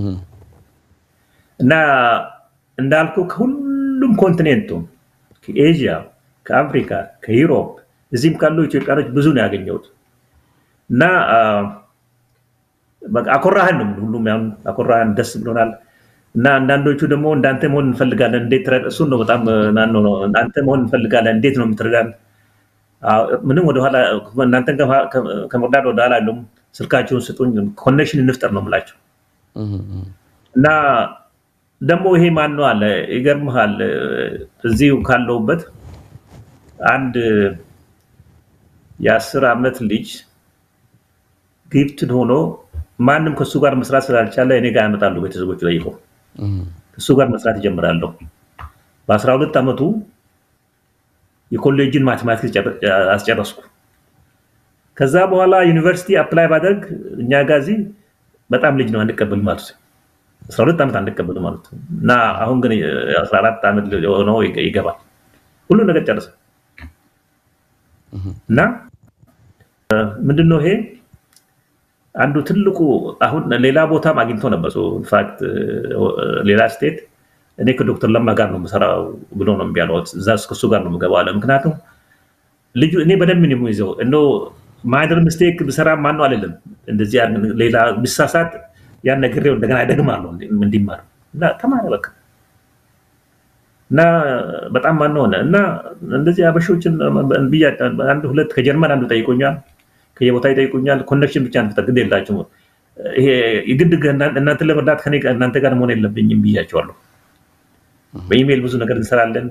S2: እና እንዳልኩ ከሁሉም ኮንቲኔንቱ ከኤዥያ ከአፍሪካ ከዩሮፕ እዚህም ካሉ ኢትዮጵያኖች ብዙ ነው ያገኘሁት እና በቃ አኮራህን ነው ሁሉም ያን አኮራህን ደስ ብሎናል እና አንዳንዶቹ ደግሞ እንዳንተ መሆን እንፈልጋለን እንዴት ተረሱ ነው በጣም ናን ነው አንተ መሆን እንፈልጋለን እንዴት ነው የምትረዳን ምንም ወደ ኋላ እናንተ ከመርዳት ወደ ኋላ አይደለም ስልካቸውን ስጡኝ ኮኔክሽን እንፍጠር ነው የምላቸው እና ደግሞ ይሄ ማን ነው አለ ይገርምሃል እዚሁ ካለውበት አንድ የአስር አመት ልጅ ጊፍት ሆኖ ማንንም ከሱ ጋር መስራት ስላልቻለ እኔ ጋር ያመጣሉ ቤተሰቦቹ ጠይቀው እሱ ጋር መስራት ይጀምራለሁ በ12 አመቱ የኮሌጅን ማቴማቲክስ አስጨረስኩ ከዛ በኋላ ዩኒቨርሲቲ አፕላይ ባደርግ እኛ ጋዚ በጣም ልጅ ነው አንቀበል ማለት አስራ ሁለት አመት አንቀበል ማለት እና አሁን ግን አስራ አራት አመት ነው ይገባል ሁሉ ነገር ጨርሰ እና ምንድነው ይሄ አንዱ ትልቁ አሁን ሌላ ቦታ ማግኝቶ ነበር ሶ ኢን ፋክት ሌላ ስቴት እኔ ከዶክተር ለማ ጋር ነው መሰራው ብሎ ነው የሚያለው እዛስ ከሱ ጋር ነው የምገባው አለ ምክንያቱም ልጅ እኔ በደም ነው የሚይዘው እኖ ማይደር ሚስቴክ በሰራ ማን ነው አይደለም እንደዚህ ያን ሌላ ምሳሳት ያን ነገርው እንደገና አይደግማለሁ እንዲማር እና ተማረ በቃ እና በጣም ማን ነው እና እንደዚህ አበሾችን እንብያ አንድ ሁለት ከጀርመን አንዱ ጠይቆኛል ከየቦታ ይጠይቁኛል ኮኔክሽን ብቻ እንተግድ የላችሁ ይሄ ይግድ እናንተ ለመርዳት ከኔ እናንተ ጋር መሆን የለብኝም ብያቸዋለሁ በኢሜል ብዙ ነገር እንሰራለን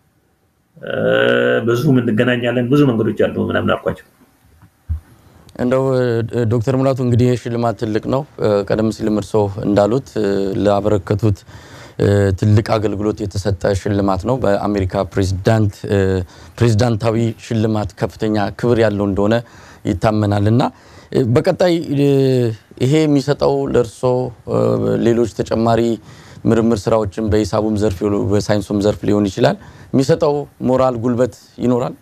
S2: ብዙ ምን እንገናኛለን ብዙ መንገዶች አሉ ምናምን አልኳቸው
S1: እንደው ዶክተር ሙላቱ እንግዲህ ሽልማት ትልቅ ነው ቀደም ሲል ምርሶ እንዳሉት ለአበረከቱት ትልቅ አገልግሎት የተሰጠ ሽልማት ነው በአሜሪካ ፕሬዝዳንት ፕሬዝዳንታዊ ሽልማት ከፍተኛ ክብር ያለው እንደሆነ ይታመናልና በቀጣይ ይሄ የሚሰጠው ለርሶ ሌሎች ተጨማሪ ምርምር ስራዎችን በሂሳቡም ዘርፍ በሳይንሱም ዘርፍ ሊሆን ይችላል የሚሰጠው ሞራል ጉልበት ይኖራል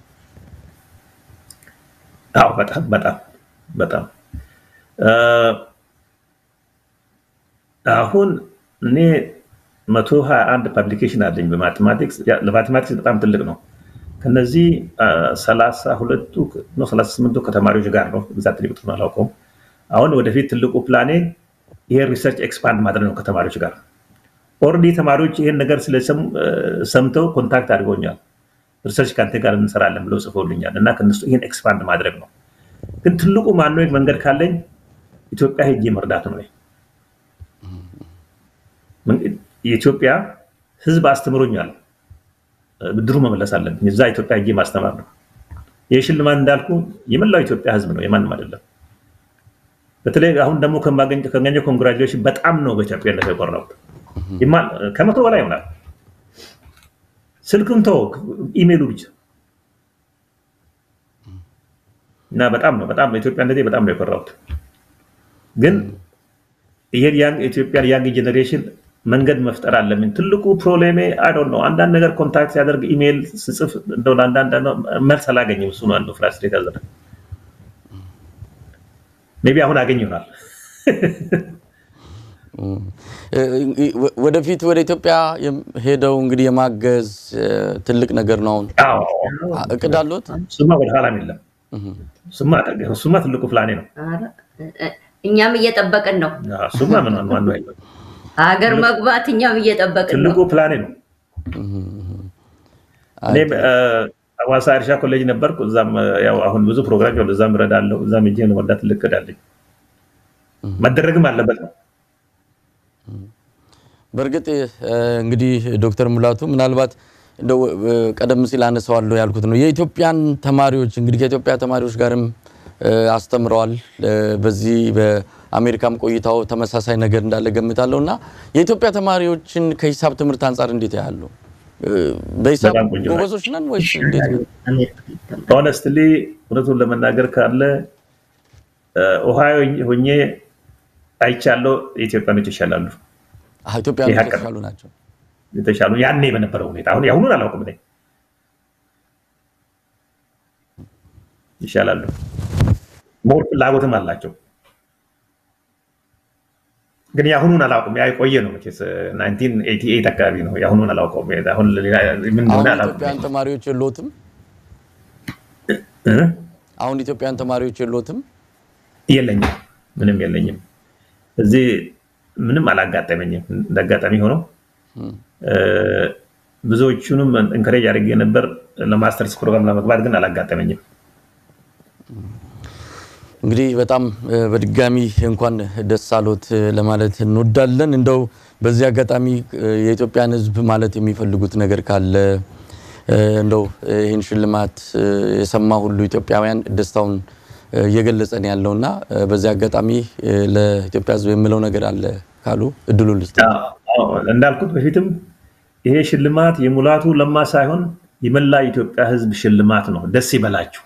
S2: አው በጣም በጣም በጣም አሁን እኔ መቶ ሃያ አንድ ፐብሊኬሽን አለኝ በማቴማቲክስ ለማቴማቲክስ በጣም ትልቅ ነው ከነዚህ ሰላሳ ሁለት ነው ሰላሳ ስምንት ከተማሪዎች ጋር ነው ኤግዛክትሊ ቁጥሩን አላውቀውም አሁን ወደፊት ትልቁ ፕላኔ ይሄ ሪሰርች ኤክስፓንድ ማድረግ ነው ከተማሪዎች ጋር ኦሬዲ ተማሪዎች ይሄን ነገር ስለሰም ሰምተው ኮንታክት አድርገውኛል ሪሰርች ካንተ ጋር እንሰራለን ብለው ጽፎልኛል እና ከነሱ ይሄን ኤክስፓንድ ማድረግ ነው ግን ትልቁ ማንነው መንገድ ካለኝ ኢትዮጵያ ሄጄ መርዳት ነው የኢትዮጵያ ህዝብ አስተምሮኛል ብድሩ መመለስ አለብኝ እዛ ኢትዮጵያ ሄጄ ማስተማር ነው የሽልማት እንዳልኩ የመላው ኢትዮጵያ ህዝብ ነው የማንም አይደለም በተለይ አሁን ደግሞ ከማገኝ ከገኘው ኮንግራቹሌሽን በጣም ነው በኢትዮጵያ እንደተቆራው ይማል ከመቶ በላይ ይሆናል ስልክም ተው ኢሜሉ ብቻ እና በጣም ነው በጣም ኢትዮጵያ እንደዚህ በጣም ነው የቆራው ግን ይሄ ያን ኢትዮጵያ ያንግ ጄነሬሽን መንገድ መፍጠር አለምን ትልቁ ፕሮብሌም አይ ዶንት ኖ አንዳንድ ነገር ኮንታክት ያደርግ ኢሜል ጽፍ እንደው አንዳንድ መልስ አላገኝም እሱ ነው አንዱ ፍራስትሬት አዘረ ሜቢ አሁን አገኝ ይሆናል
S1: ወደፊት ወደ ኢትዮጵያ ሄደው እንግዲህ የማገዝ ትልቅ ነገር ነው
S2: አዎ
S1: እቅዳሉት
S2: ሱማ ወደ ሐላም የለም ሱማ ታገው ሱማ ትልቁ ፕላኔ ነው
S3: እኛም እየተጠበቀን ነው
S2: ሱማ ምን ማን ነው አይደለም
S3: አገር መግባት እኛም እየተጠበቀን ነው
S2: ትልቁ ፕላኔ ነው እኔ አዋሳ እርሻ ኮሌጅ ነበርኩ እዛም ያው አሁን ብዙ ፕሮግራም ያው እዛም ረዳለው እዛም እጄ ነው ወዳት ልከዳለኝ መደረግም አለበት ነው
S1: በርግጥ እንግዲህ ዶክተር ሙላቱ ምናልባት እንደው ቀደም ሲል አነሳዋለሁ ያልኩት ነው የኢትዮጵያን ተማሪዎች እንግዲህ ከኢትዮጵያ ተማሪዎች ጋርም አስተምረዋል በዚህ በአሜሪካም ቆይታው ተመሳሳይ ነገር እንዳለ ገምታለሁና የኢትዮጵያ ተማሪዎችን ከሂሳብ ትምህርት አንፃር እንዴት ያያሉ በሂሳብ ጎበዞች ነን ወይስ እንዴት ነው
S2: honestly ወደቱን ለመናገር ካለ ኦሃዮ ሆኜ አይቻለሁ ኢትዮጵያኖች ይሻላሉ
S1: አህ ኢትዮጵያኖች ይሻላሉ ናቸው
S2: የተሻሉ ያኔ በነበረው ሁኔታ አሁን ያሁኑን አላውቅም ነኝ ይሻላሉ ሞር ፍላጎትም አላቸው ግን ያሁኑን አላውቅም ያ ቆየ ነው ማለት nineteen eighty-eight አካባቢ ነው ያሁኑን አላውቅም አሁን ምን እንደሆነ አላውቅም
S1: ኢትዮጵያን ተማሪዎች የሎትም አሁን ኢትዮጵያን ተማሪዎች የሎትም
S2: የለኝም ምንም የለኝም እዚህ ምንም አላጋጠመኝም እንደጋጣሚ ሆኖ ብዙዎቹንም እንከሬጅ አድርጌ ነበር ለማስተርስ ፕሮግራም ለመግባት ግን አላጋጠመኝም
S1: እንግዲህ በጣም በድጋሚ እንኳን ደስ አሎት ለማለት እንወዳለን እንደው በዚህ አጋጣሚ የኢትዮጵያን ህዝብ ማለት የሚፈልጉት ነገር ካለ እንደው ይሄን ሽልማት የሰማ ሁሉ ኢትዮጵያውያን ደስታውን እየገለጸን ያለውና በዚህ አጋጣሚ ለኢትዮጵያ ህዝብ የሚለው ነገር አለ ካሉ እድሉን ልስጥ
S2: እንዳልኩት በፊትም ይሄ ሽልማት የሙላቱ ለማ ሳይሆን የመላ ኢትዮጵያ ህዝብ ሽልማት ነው ደስ ይበላችሁ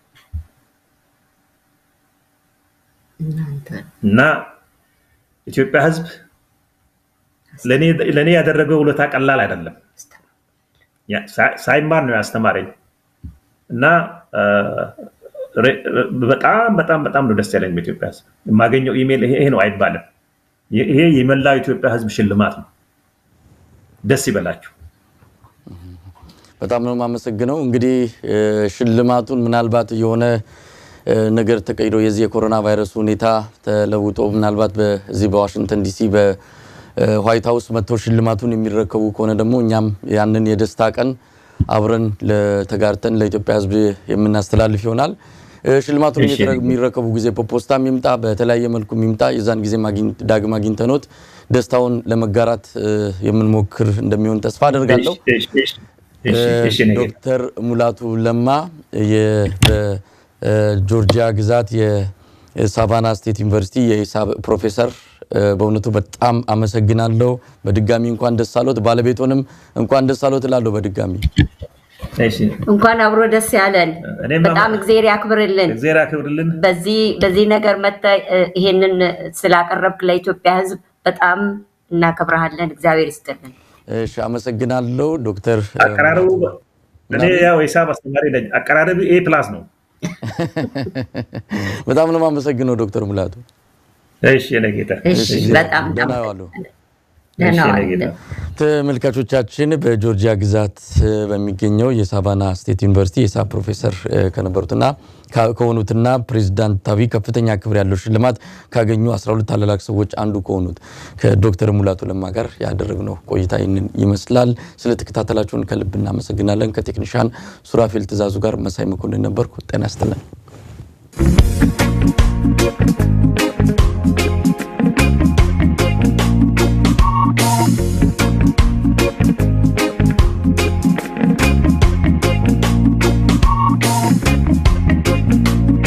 S2: እና ኢትዮጵያ ህዝብ ለኔ ለኔ ያደረገው ውለታ ቀላል አይደለም ያ ሳይማር ነው ያስተማረኝ እና በጣም በጣም በጣም ነው ደስ ያለኝ በኢትዮጵያ ህዝብ የማገኘው ኢሜል ይሄ ነው አይባልም ይሄ የመላ ኢትዮጵያ ህዝብ ሽልማት ነው ደስ ይበላችሁ
S1: በጣም ነው ማመሰግነው እንግዲህ ሽልማቱን ምናልባት የሆነ ነገር ተቀይሮ የዚህ የኮሮና ቫይረስ ሁኔታ ተለውጦ ምናልባት በዚህ በዋሽንግተን ዲሲ በዋይት ሃውስ መጥቶ ሽልማቱን የሚረከቡ ከሆነ ደግሞ እኛም ያንን የደስታ ቀን አብረን ለተጋርተን ለኢትዮጵያ ህዝብ የምናስተላልፍ ይሆናል ሽልማቱን የሚረከቡ ጊዜ በፖስታም ይምጣ በተለያየ መልኩ ይምጣ የዛን ጊዜ ማግኝት ዳግም አግኝተኖት ደስታውን ለመጋራት የምንሞክር እንደሚሆን ተስፋ አደርጋለሁ ዶክተር ሙላቱ ለማ የጆርጂያ ግዛት የሳቫና ስቴት ዩኒቨርሲቲ የሒሳብ ፕሮፌሰር በእውነቱ በጣም አመሰግናለሁ በድጋሚ እንኳን ደስ አሎት ባለቤቶንም እንኳን ደስ አሎት እላለሁ በድጋሚ
S2: እሺ
S3: እንኳን አብሮ ደስ ያለን በጣም እግዚአብሔር ያክብርልን
S2: እግዚአብሔር ያክብርልን
S3: በዚህ በዚህ ነገር መጣ ይሄንን ስላቀረብክ ለኢትዮጵያ ህዝብ በጣም እናከብራለን እግዚአብሔር ይስጥልን
S1: እሺ አመሰግናለሁ ዶክተር
S2: አቀራረቡ እኔ ያው ሒሳብ አስተማሪ ነኝ አቀራረቡ ኤ ፕላስ ነው
S1: በጣም ነው ማመሰግነው ዶክተር ሙላቱ
S2: እሺ ለጌታ
S3: እሺ በጣም
S1: ደናዋሉ ተመልካቾቻችን በጆርጂያ ግዛት በሚገኘው የሳቫና ስቴት ዩኒቨርሲቲ የሂሳብ ፕሮፌሰር ከነበሩትና ከሆኑትና ፕሬዝዳንታዊ ከፍተኛ ክብር ያለው ሽልማት ካገኙ አስራ ሁለት ታላላቅ ሰዎች አንዱ ከሆኑት ከዶክተር ሙላቱ ለማ ጋር ያደረግነው ቆይታ ይመስላል ስለተከታተላችሁን ከልብ እናመሰግናለን ከቴክኒሻን ሱራፌል ትዛዙ ጋር መሳይ መኮንን ነበርኩ ጤና ይስጥልን